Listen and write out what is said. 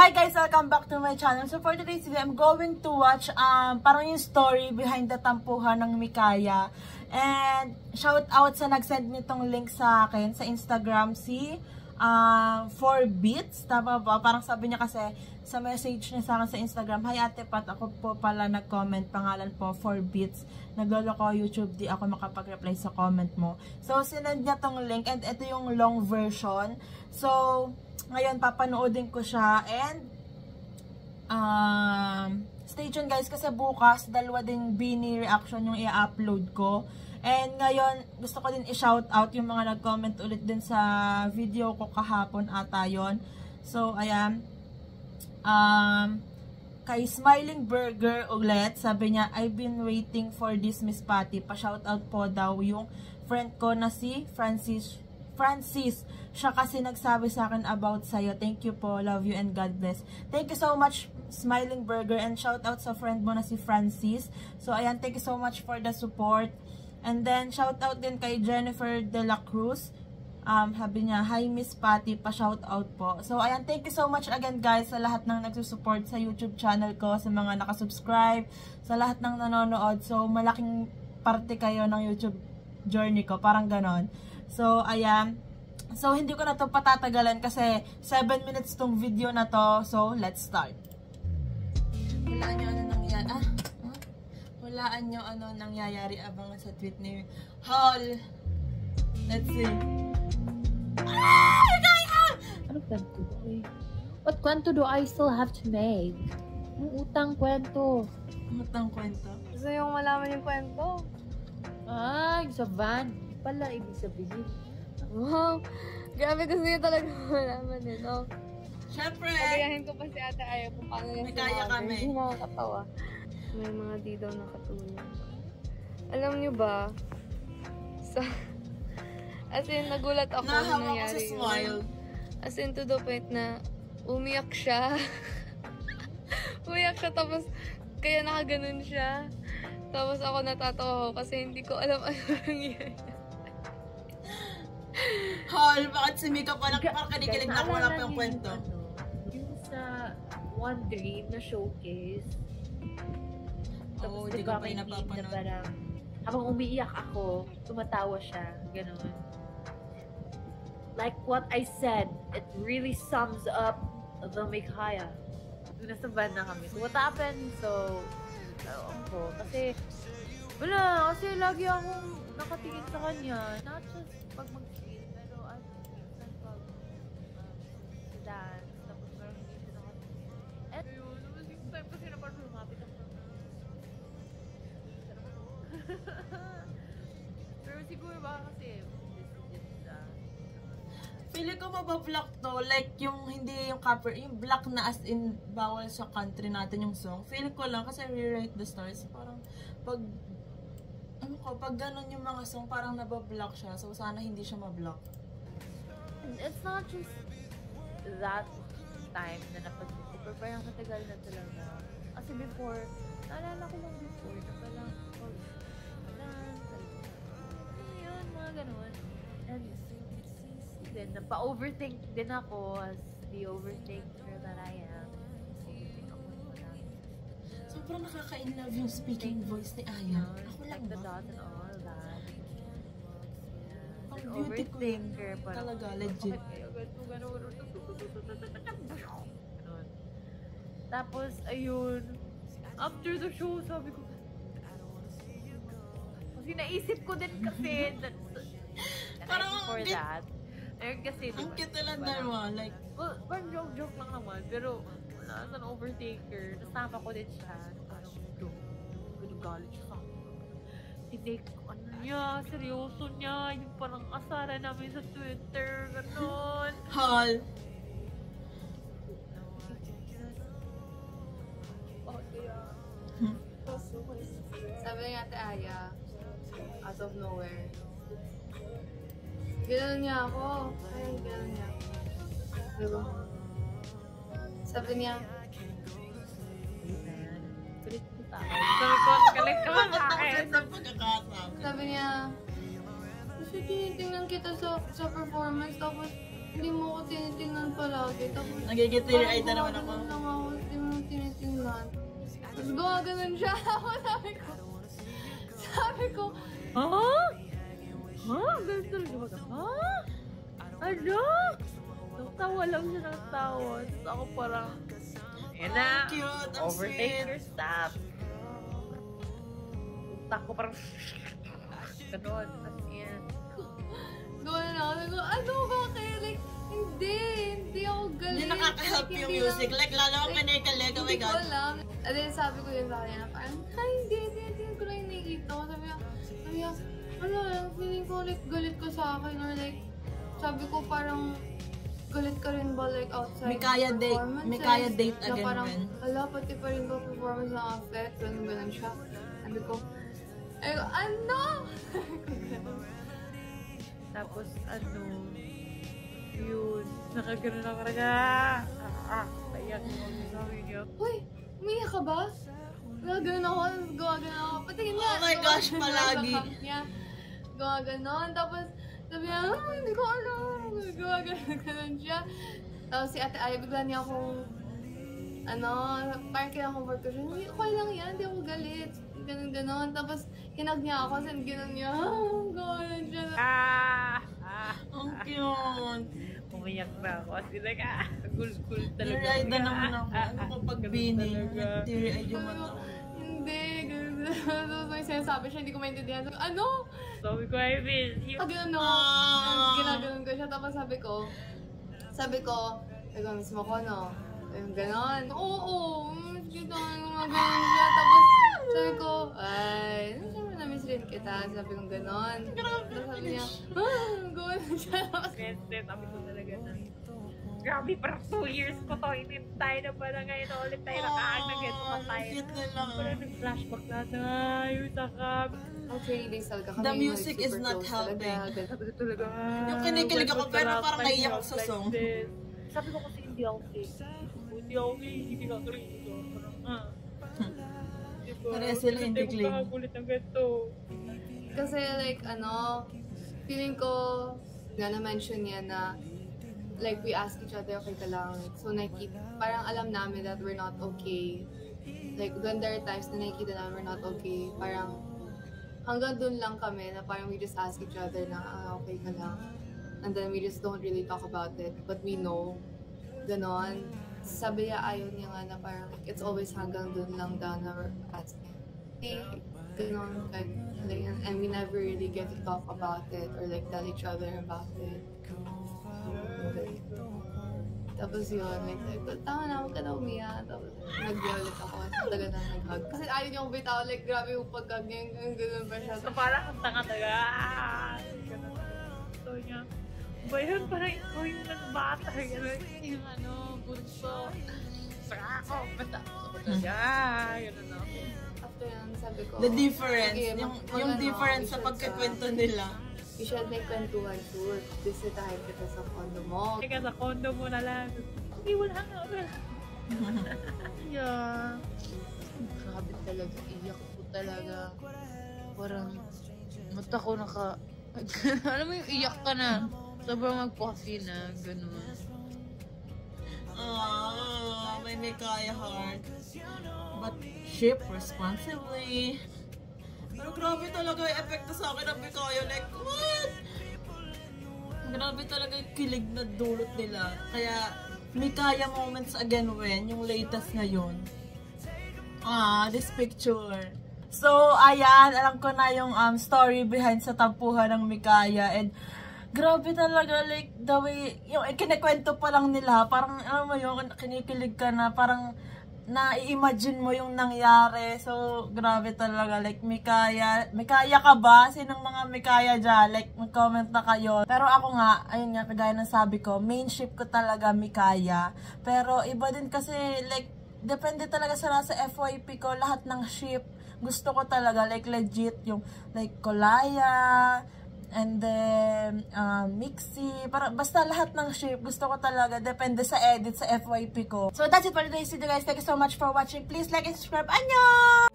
Hi guys! Welcome back to my channel. So for today's video, I'm going to watch parang yung story behind the tampuhan ng Mikaya. And shout out sa nag-send nitong link sa akin sa Instagram, si 4Beats. Tama ba? Parang sabi niya kasi sa message niya sa akin sa Instagram, "Hi Ate Pat, ako po pala nag-comment, pangalan po 4Beats. Naglolo ko YouTube, di ako makapag-reply sa comment mo." So sinend niya tong link and ito yung long version. So ngayon, papanoodin ko siya and stay tuned guys kasi bukas, dalawa din Bini reaction yung i-upload ko. And ngayon, gusto ko din i-shoutout yung mga nag-comment ulit din sa video ko kahapon ata yun. So, ayan. Kay Smiling Burger ulit, sabi niya, "I've been waiting for this Miss Patty. Pa-shoutout po daw yung friend ko na si Francis. Siya kasi nagsabi sa akin about sa'yo. Thank you po. Love you and God bless." Thank you so much, Smiling Burger. And shout out sa friend mo na si Francis. So, ayan. Thank you so much for the support. And then, shout out din kay Jennifer De La Cruz. Sabi niya, "Hi Miss Patty, pa-shout out po." So, ayan. Thank you so much again guys sa lahat ng nagsusupport sa YouTube channel ko, sa mga nakasubscribe, sa lahat ng nanonood. So, malaking parte kayo ng YouTube journey ko. Parang ganon. So, ayan. So, hindi ko na to patatagalan kasi 7 minutes tong video na to. So, let's start. Hulaan nyo ano nangyayari. Hulaan nyo ano nangyayari abang sa tweet ni Hall. Let's see. Ano kwento? What kwento do I still have to make? Ang utang kwento. Utang kwento. Gusto yung malaman yung kwento? Yung sa van. Pala, ibig sabihin. Wow! Grabe, gusto niya talaga malaman eh, no? Siyempre! Pagayahin ko pa si Ate Aya kung paano niya May kaya kami. Hindi nakakatawa. May mga di daw nakatulong. Alam niyo ba, as in, nagulat ako na Nahawa ko nangyari sa smile. As in, to the point na umiyak siya. Umiyak siya, tapos kaya nakaganon siya. Tapos ako natatawa ko kasi hindi ko alam ano nangyari. Hall, bakit si Mika pa nakakanikilig na wala pa yung kwento? Yung sa One Dream na showcase. Oo, Tapos di diba ko pa may yung meme na napapanood. parang habang umiiyak ako, tumatawa siya. Ganon. Like what I said, it really sums up the Mikaya. Nasa band na kami. So what happened? So, ako. Kasi, wala. Kasi lagi akong nakatingin sa kanya. Not just pag mag-screen, pero minsan pag dance, tapos parang hindi siya nakatingin. And yun, tapos yung time kasi na parang lumapit ako. Pero siguro baka kasi, Feeling ko mabablock to, like yung hindi yung cover, yung black na as in bawal sa country natin yung song. Feeling ko lang kasi Rewrite the Stars, parang pag ano ko, pag ganun yung mga song parang nabablock siya. So sana hindi siya mablock. It's not just that time na napag-isip, pero parang matagal na talaga. Kasi before, naalala ko lang before, na parang yun, mga ganun. And then, napa-overthink din ako as the overthinker that I am. Overthink ako lang. Sobrang nakaka-inlove yung speaking voice ni Aya. Ako lang Like the ba? dot and all that. Ang An beauty ko yun. overthinker. Talaga, legit. Ganun. Tapos, ayun. After the show, sabi ko, kasi naisip ko din kasi that Parang before ang that. Ayun kasi, Ang cute lang dalawa. Like, well, parang joke lang naman. Pero, as an overtaker, nasama ko din siya. Parang, galit siya sa akin. Tinake ko, ano niya, seryoso niya. Yung parang asara namin sa Twitter, gano'n. Hall. Sabi ni Ate Aya, out of nowhere, gano'n niya ako. Ay, gano'n niya. Diba? Sabi niya, Kulit ko tayo. galit ka ba sa akin? Sa pagkakasabi. Sabi niya, kasi tinitingnan kita sa performance, tapos hindi mo ko tinitingnan palagi. Tapos, Nagigitiri-eyed na naman ako. Parang lang ako, hindi mo tinitingnan. Tapos gumaganon siya. Sabi ko, Ha? Ha? Ganun talaga ba? Ha? Ano? Nagtawa lang siya ng tawa. Tapos ako parang, yan na, Cute, ang overtake sweet. your stuff. Utak ko parang, ganon, as in. gawin ako. Sabi ko, ano ba kayo? Like, hindi ako galit. Hindi nakaka-help Like, yung hindi music. lang- Like, lalo akong kinikilig. Oh my Hindi ko God. alam. And then sabi ko yun sa kanya, parang, ay, hindi ko lang nakikita ko. Sabi niya, ano lang, feeling ko like galit ka sa akin or like, sabi ko parang, galit ka rin ba like outside Mikaya date. performances? Mikaya date Na again, parang, man. hala, pati pa rin ba performance ng affect? Ganun siya. Sabi ko, ano? Tapos, ano, yun, nakaganon ako talaga. Payak mo sabi niya. Uy, umiyak ka ba? Gaganon ako, gumaganon ako. Pati nga. Oh my gosh, palagi. Gumaganon. Tapos, sabi niya, hindi ko alam. Gumaganon siya. Tapos si Ate Aya, bigla niya akong, parang kina-comfort ko siya. Hindi, okay lang yan, hindi ako galit. Ganon. Tapos, hinag niya ako, saan ginon niya, gumaganon siya. Ang cute. Umiyak na ako. Kasi like, cool talaga. Teary-eyed na naman ako. Ano ko pag bini? talaga. Teary-eyed yung mata ko. Hindi, ganun. Tapos may sinasabi siya, hindi ko maintindihan. Sabi ko, ano? Sabi ko, I miss you. Gano'n ginaganon ko siya. Tapos sabi ko, miss mo ko, no? Yung gano'n. Oo, miss kita, gumaganon siya. Tapos sabi ko, ay, siyempre na-miss rin kita. Sabi ko gano'n. Tapos sabi niya, gano'n siya. Tested, sabi ko talaga na. Grabe, parang 2 years ko to. Inintay na pala ngayon na ulit tayo nakaag-get mo tayo. Cute na lang. Parang nag-flashback na tayo, sakap. Okay, Daisal ka kami. The music is not helping. Sabi ko talaga, Yung kinikilig ako, pero parang naiyak ako sa song. Sabi ko kasi hindi ako okay. Hindi ako okay, hindi ka rin. Parang, diba? Parehas sila hindi clean. Hindi magkakagulit ng ganito. Kasi like, feeling ko, na-mention niya na, like, we ask each other, okay ka lang. So, parang alam namin that we're not okay. Like, when there are times na nakikita namin we're not okay, parang hanggang dun lang kami na parang we just ask each other na, okay ka lang. And then we just don't really talk about it. But we know, ganon. Sabi niya, ayaw niya nga na parang, it's always hanggang dun lang down na we're asking. Hey, ganon. Like, and we never really get to talk about it or like tell each other about it. Tapos yun, like, tama na, huwag ka na umiyak. Tapos nag-ulit ako, talaga na nag-hug. Kasi ayaw niya akong bitaw, like, grabe yung pag-hug niya, yung gano'n pa siya. So parang ang tanga talaga. Ganun. So niya, ba yun? Parang ikaw yung nagbata. Yung bunso. Saka ako, basta. Ganun na ako. After yun, sabi ko, The difference. sige, Yung difference sa pagkikwento nila. You should make kwentuhan tour. Bisitahin kita sa condo mo. Kaya sa condo mo na lang. Hindi, wala nga. Yeah. Grabe talaga. Iyak ko talaga. Parang mata ko alam mo yung iyak ka na. Sobrang mag-puffy na. Ganun. May Mikaya heart. But ship responsibly. Pero grabe talaga yung epekto sa akin ng Mikaya. Like, what? Grabe talaga yung kilig na dulot nila. Kaya, Mikaya moments again when, yung latest ngayon. This picture. So, ayan, alam ko na yung story behind sa tampuhan ng Mikaya. And, grabe talaga, like, the way, yung kinikwento pa lang nila, parang, alam mo yun, kinikilig ka na, parang, na-imagine mo yung nangyari. So, grabe talaga. Like, Mikaya ka ba? Sinong mga Mikaya dyan? Like, mag-comment na kayo. Pero ako nga, ayun nga, kagaya ng sabi ko, main ship ko talaga Mikaya. Pero, iba din kasi, like, depende talaga sa FYP ko. Lahat ng ship, gusto ko talaga. Like, legit, yung, like, Kolaya, and then, Mixie, basta lahat ng shape, gusto ko talaga, depende sa edit, sa FYP ko. So, that's it for today's video, guys. Thank you so much for watching. Please like and subscribe. Annyeong!